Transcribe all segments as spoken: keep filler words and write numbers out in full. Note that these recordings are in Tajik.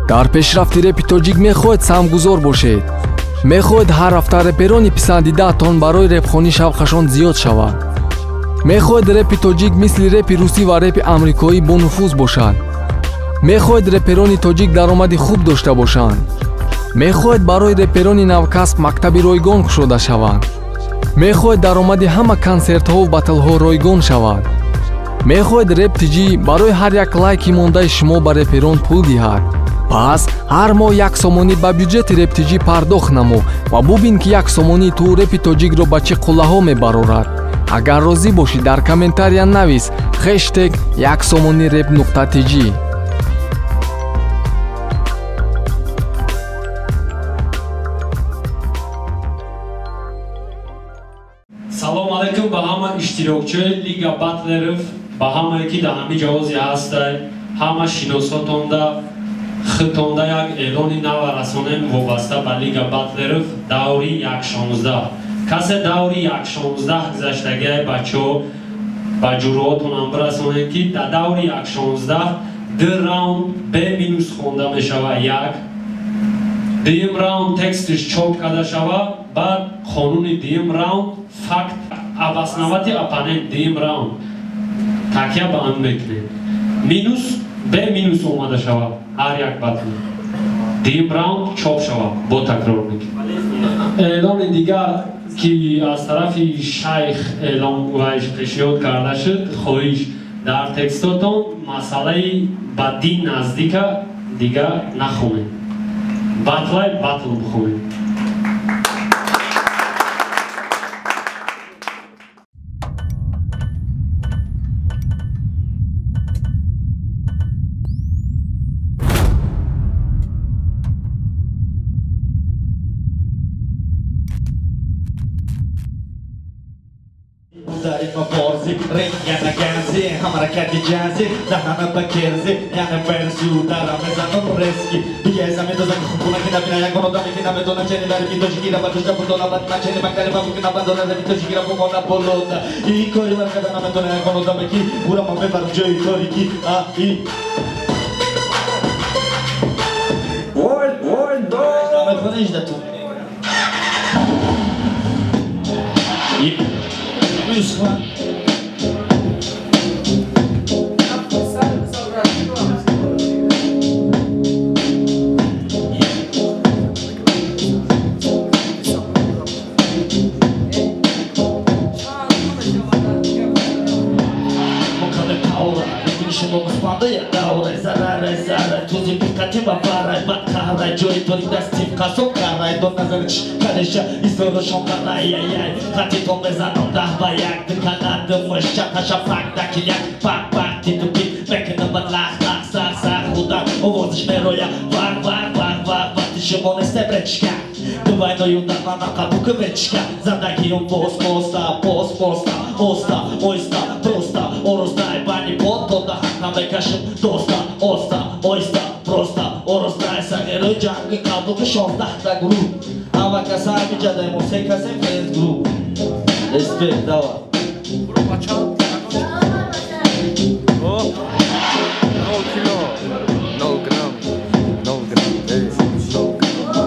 дар пешрафти репи тоҷик мехоҳед самгузор бошед? мехоҳед ҳар ҳафта реперони писандидаатон барои репхонӣ шавқашон зиёд шавад? мехоҳед репи тоҷик мисли репи русӣ ва репи амрикоӣ бонуфуз бошад? мехоҳед реперони тоҷик даромади хуб дошта бошанд? мехоҳед барои реперони навкасб мактаби ройгон кушода шаванд? мехоҳед даромади ҳама консертҳову батлҳо ройгон шавад? мехоҳед рептиҷӣ барои ҳар як лайки мондаи шумо ба реперон пул диҳад? пас ҳар моҳ як сомонӣ ба бюджети рептиҷӣ пардохт намо ва бубин ки як сомонии ту репи тоҷикро ба чӣ қуллаҳо мебарорад. агар розӣ бошӣ дар комментария навис хэштег як сомонӣ реп нуқта тиҷи. салом алайкум ба ҳама иштирокчиёни лига батлеров, ба ҳамае ки дар ҳамин ҷавози ҳастед, ҳама шиносотонда хитонда як эълони нав расонем вобаста ба лига батлеров даври як шонздаҳ. касе даври як шонздаҳ гузаштагиҳои бачаҳо ба ҷуръотонам бирасонем ки дар даври як шонздаҳ ду раунд бе минус хонда мешавад. як дуюм раунд текстиш чоп карда шавад, баъд қонуни дуюм раунд факт абаснавати оппонент дуюм раунд такя ба он мекунем. минус бе минус омада шавад ҳар як батл. дуюм раунд чоп шавад бо такрор мекунем. эълони дигар ки аз тарафи шайх эълон вайш пешниҳод карда шуд, хоҳиш дар текстотон масъалаи ба дин наздика дигар нахонем. батлай батл бихонем. Udarima borzi, ring yana ganzi, hamarakati jazi, zahnana bakirzi, yana versi udara mezanum reski. Biyeza medoza khupuna ki nabina ya kono dami ki nabe dona cheni bari bito shikira batushta putona batma cheni bakari babu ki nabandona da bito shikira pomona bolota. I kori markada nabe dona ya kono dami ki ura mame bar joy tori ki a i. Oi oi do. Nabe dona ijda tu. I Yusuf. Joy to the Steve Kasoka, I don't know Kadesha is the Shonka, ay, Katito Mezano, Bayak, the Canada, Shaka, Fak, Dakiak, Pak, Pak, to be back in the Batla, Sa, Sa, Huda, over the Shmeroya, Var, Var, Var, Var, Batishimon, Stebrechka. Duvajno Judana Kabukovečka, Zadaki on post, posta, post, posta, osta, oista, prosta, orozdaj, bani poto, da hakame kažem, dosta, osta, oista, prosta, orozdaj, sa heroj džangi, kabuke šonda, da gru, avaka sami džadajmo, seka se fez gru. Respekt, dava. Grupa čao. O, no kilo, no gram, no gram, ej, no gram.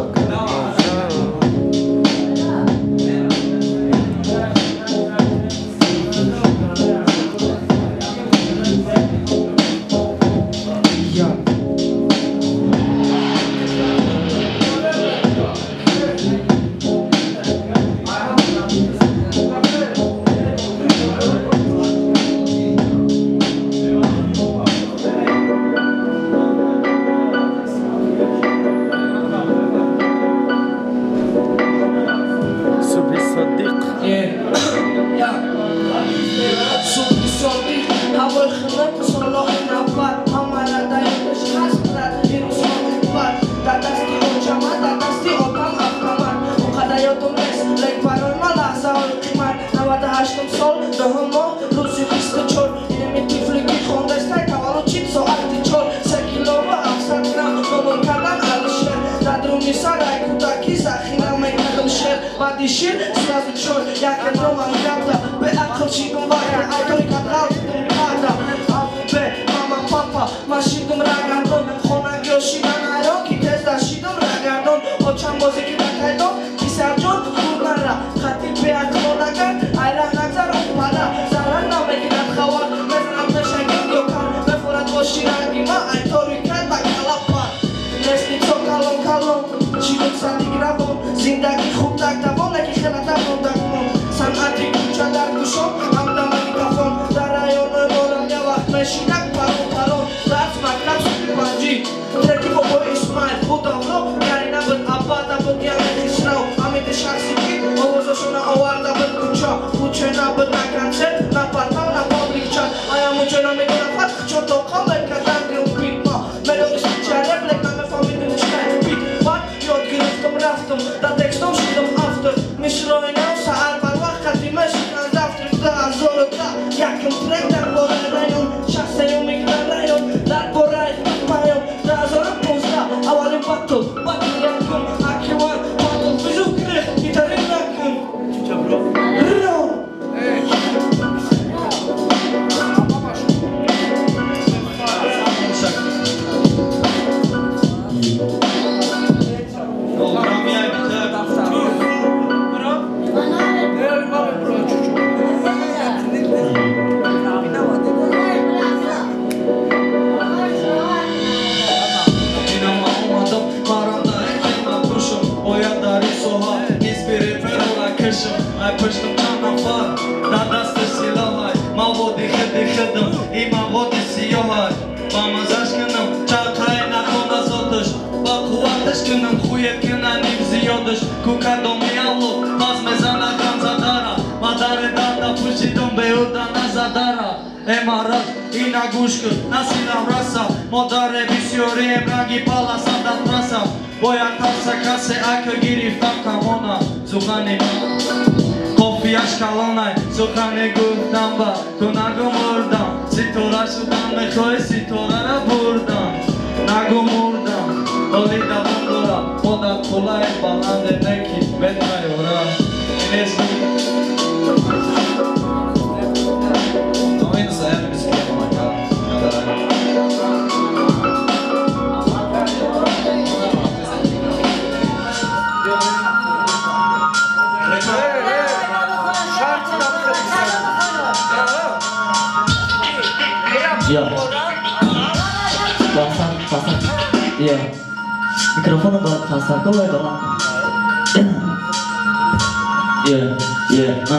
Shit, sразу чёр, я как дома грамда, бе акчигум вая, ай только драуздым када, а бе мама папа, машиндым рагандым, хона гёши на народ. میدگی خوب تک دوام نکی خیلی تفرم دکمون صنعتی کوچه در گوشم هم دمانی کفان در رایان مولم یه وقت مشینک پرون پرون درس مکتب سوی پنجی ترکی بابا اسمایل بودم رو گری نبود ابا دبود یعنی خسرو امید شخصی کی آوازشون آورده بود کوچه کوچه نبود نکنسه نپرتم نپابلیک چند آیا موچه نمیدونه فتح چون تو کامل کردن گرم بیت ما ملودیس پیچه رپلک نمه فامیدون چکن بیت بات یاد گرفتم رفتم دا تکستم شیدم افتر میشروی نو سهر بر وقتی مشکن دفتر ده هزار و ده یکم ترک در باره ریون شخصه یوم میگرن ریون در باره مایم ده هزار و پونزده اولین بطل بطل یکم اکیوان بطل بیزو گره گیتاری نکن چه برو؟ رو Ay pıştım canım var Dadastır silahlar Mavodi khidi khidim İma vodi siyohar Bamaz aşkınım Çakayna konda sotuş Bakuat aşkınım Khuyet kina nim ziyodish Kukadom yallu Baz mezana kanzadara Madare dada pushidum Beuda nazadara Emarat Ina gushkı Nasilam rasa Modare bisyori Emrangi pala Sadat rasa Boya kapsa kase Akı giriftam kamona Zuhani Kofi ashkalonay Zuhani guftam ba Kunagu murdam Sitora shudan Mekhoy sitorara burdam Nagu murdam Oli da bundura Moda kulay Balande neki Betmayora Inesku Oyunu sayar bizi yapmak ya Iya. Pasang, pasang. Iya. Mikrofonu da pasang kolay da lan. Iya, iya. Ha.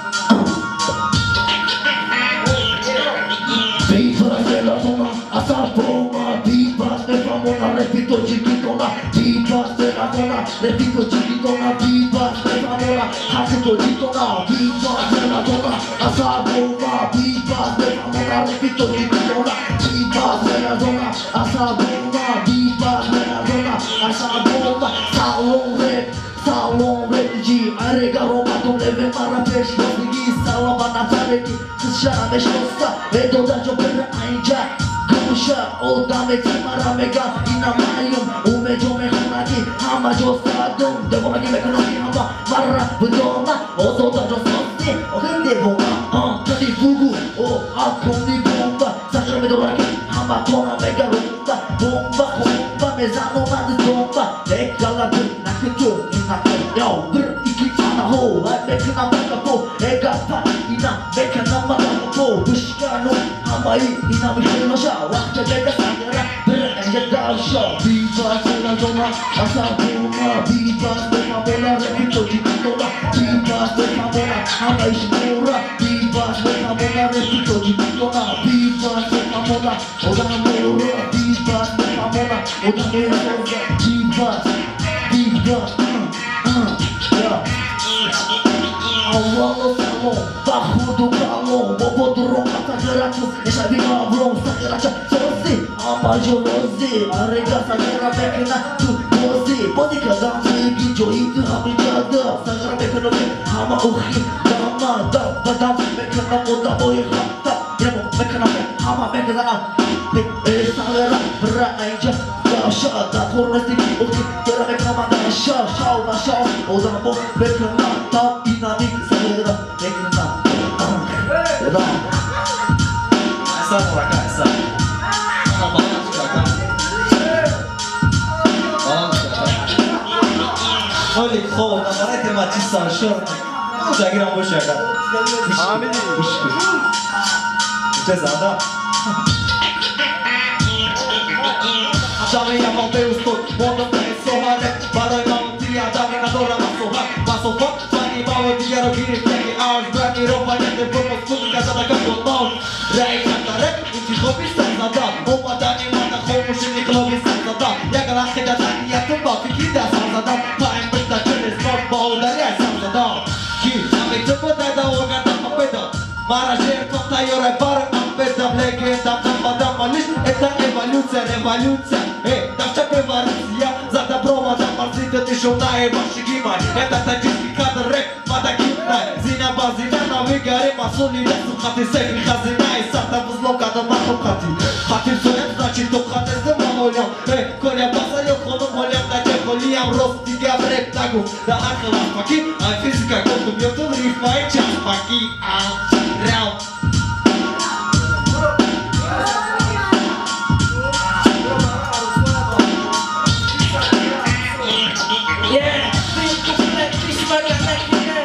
Viva della zona, a Sapoma, viva Stefamona, repito chiquitona, viva della zona, repito chiquitona, viva Stefamona, hasito chitona, viva della zona, a Sapoma, viva Stefamona, repito chiquitona, viva della zona, a Sapoma, viva della zona, a Sapoma, salon rap, salon rap G, arega Roma, don't live in Marrakesh, Rodrigi, Salamana, Tareki, Kışara meşkosta, Vedo da Jopera Ainca, Kuşa, o dame Timara Mega, inamayım, ume jome hanagi, hama josadum, devona gibi ekonomi hama, Marra, Budona, o da jososti, o hindi bomba, ah, Kadi Fugu, o akoni bomba, Sakura Medoraki, hama tona mega rumba, bomba, bomba, mezano mandi bomba, ekaladım, nakıtı, inakı, yav, bir, iki, ana ho, ay bekina baka po, egapa, ina, bekana maka po, bışkano, hamai, ina müştenosha, vakti beka sagara, bir, enge davşa, viva sena zona, asa buma, viva sena bola, repito chiquitona, viva sena bola, hamai shmura, viva sena bola, repito chiquitona, viva sena bola, oda mura, viva sena bola, oda mura, viva, viva, uh, uh, yeah. Awalo salon, bahudu kalon, bobo durum atagaraçız, eşavina brom sakaraça, sosi, amajolozi, arega sagara bekna, tu bozi, bodika dansı, gijoydu hamicada, sagara bekna be, hama uhi, dama, da, badam, bekna moda boy hatta, yemo bekna be, hama bekna, be, e sagara, bra ainca, daşa, da kornesti, uhi, dara bekna manda aşa, şav, da şav, oda bo, bekna, tam, dinamik, sagara, bekna, da. Essa moleque, essa. Essa balança, cara. Balança, cara. Olha, pô, na hora que matissa a short. Já que não vou chegar. Amin. Cezada. Já vem a mão Deus todo. Quando tem sorra, para não tirar da ganadora. Tani robanet propos muzika zada kapiotman Rej kantarek, inti khobi sazada Omadani manda khomushini klobi sazada Yagala khida tani yatum ba fikri da sazada Paim bishta chenes not ba udari ay sazada Ki, nami tupo dada ogada papeda Mara sher konta yore bar ampedam Legenda namadam malish Eta evolucja, revolucja Ej, davcha prevarusia Zada broma da marzite ti shona e bashi gimaj Eta tajiski kadr rek, mada gimnaj Zina bazina na vigare masuni Lesu khati sekri khazina I sarta buzlo kada mato khati Khati soyam znači to khate se manoljam Ej, kolja basa jo khodum holjam Da je holijam rost digam rek tagu Da arkhela paki, aj fizika kodum yotum rifma i čas paki Al, rao Yeah, this couplet, this man, I like it, yeah.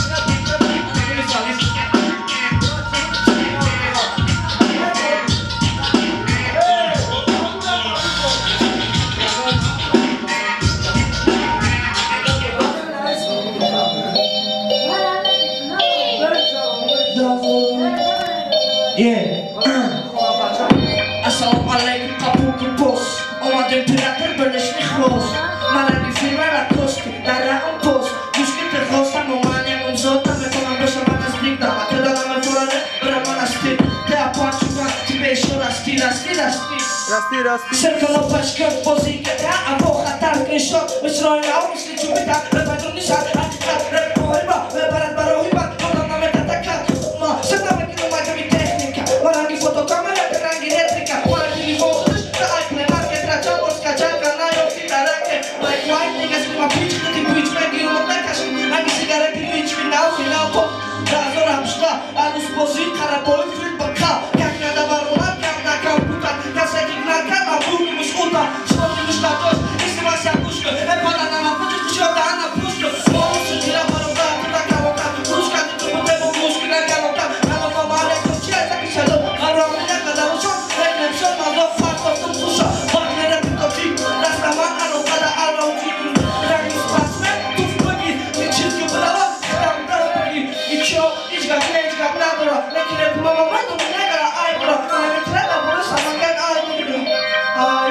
Assalamu alaikum, kapuki boss. Omadım pirater bölüşni khlos. Malani firma la koski, dara un post. Juski te khosta momania un zota me konan besha mana stigda. Teda na me forane, bramana stil. Te apachuga, ti beshora stila, stila stil. Rasti, rasti. Cercano pashkar pozike te abo khatar ke shot. Misroy au misli chubita, repatru nishat, atikat, rep poema, me barat barohiba, konan na me tataka. Ma, sada me kino ma kami tehnika. Malani fotokamera, rangi replika, malani fotos, ta akne market racha polska czanka na yoki tarake. Like white niggas with my bitch, the bitch man you on that cash. I miss cigarette bitch we now we now pop. Razor amshta, alus pozit karaboy fil baka. Jak na dawarona, jak na kamputa, ja se ignaka, a bumi muskuta. Szkodzi już na to, jeśli masz jakuszkę, e pana na ma podzieć tu się odda na puszkę. Słowo się dziela parowa, tu taka łoka, puszka, ty tu potem muszki na galota. Na nowa male, to cię taki szedł, a romy jak na dało Reklem szona, no farto, to pusza. Ładny repy to trik, raz na man, ano pada, ano dzik. Rani spasme, tu wpłyni, nie wszystko brała, tam dalej. I cio, idź ga, idź ga, bladora. Leki repy mama, mendo, mnie gara, ajbro. Ale mi treba, bo resa, mangan, ajbro. Aj.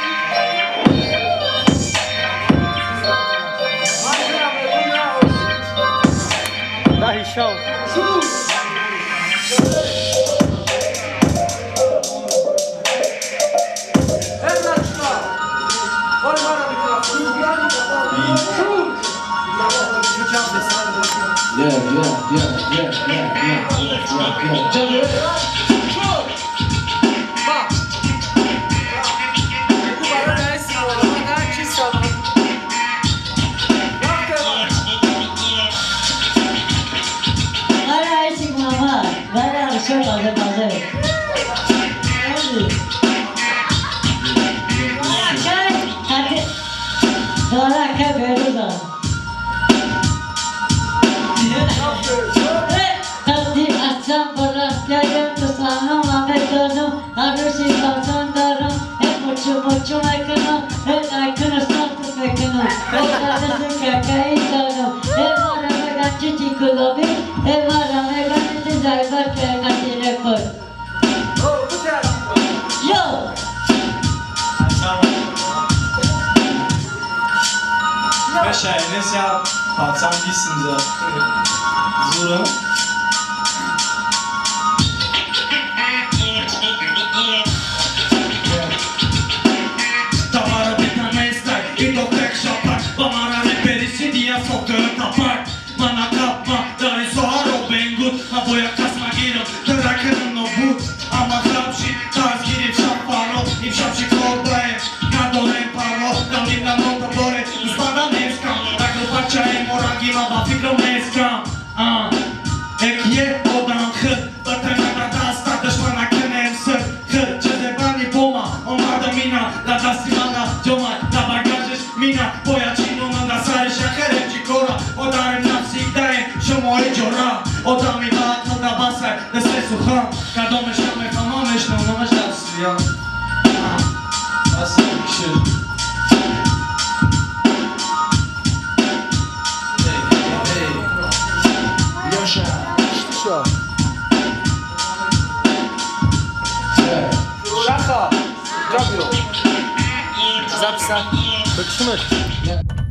Daj show. Yeah, yeah, yeah, yeah, yeah, yeah, yeah, yeah. Mucho me quedo, I couldn't stop the pecano. Esta es que acá y todo. Evara me gachi chikulobi, evara me gachi zaiba que gachi record. Yo! Beşe, Enes ya, patsan gitsin za. Zura. Sağ. Bakışım aç.